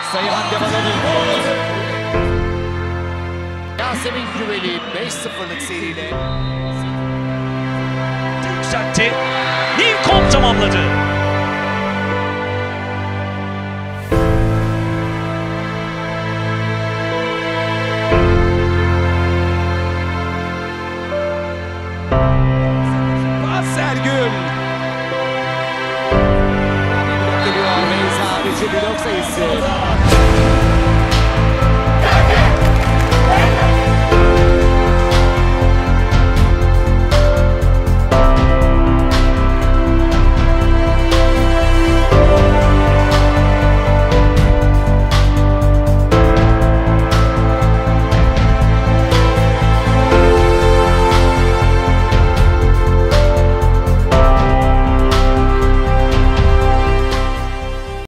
Sayıhan devam ediyor. Yasemin Güveli 5-0'lık seriyle yükseltti. Newcomb tamamladı. Sergül. Geliyor Beyza Bici blok sayısı.